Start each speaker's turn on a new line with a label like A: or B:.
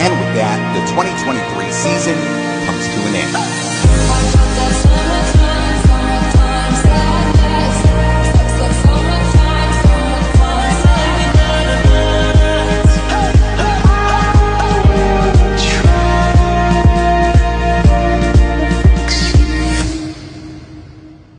A: And with that, the 2023 season comes to an end.